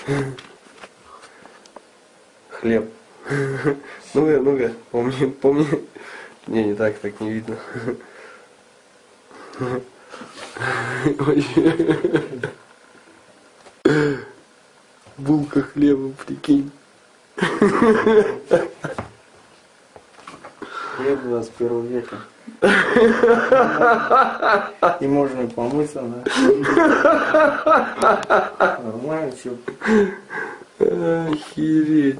Хлеб. Ну-ка, ну-ка, помни. Не так не видно. Булка хлеба, прикинь. Хлеб 21 века. И можно помыться, да? Нормально все. Охереть.